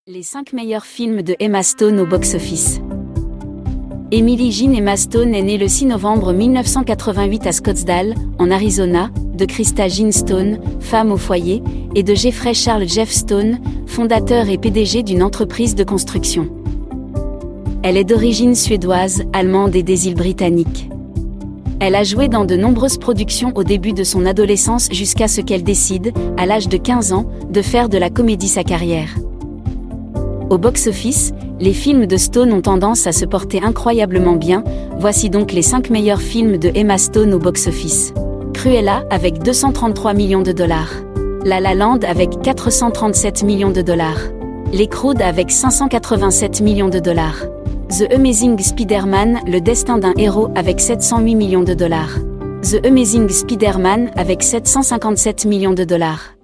Les 5 meilleurs films de Emma Stone au box-office. Emily Jean Emma Stone est née le 6 novembre 1988 à Scottsdale, en Arizona, de Krista Jean Stone, femme au foyer, et de Jeffrey Charles Jeff Stone, fondateur et PDG d'une entreprise de construction. Elle est d'origine suédoise, allemande et des îles britanniques. Elle a joué dans de nombreuses productions au début de son adolescence jusqu'à ce qu'elle décide, à l'âge de 15 ans, de faire de la comédie sa carrière. Au box-office, les films de Stone ont tendance à se porter incroyablement bien, voici donc les 5 meilleurs films de Emma Stone au box-office. Cruella avec 233 millions de dollars. La La Land avec 437 millions de dollars. Les Croods avec 587 millions de dollars. The Amazing Spider-Man, le destin d'un héros avec 708 millions de dollars. The Amazing Spider-Man avec 757 millions de dollars.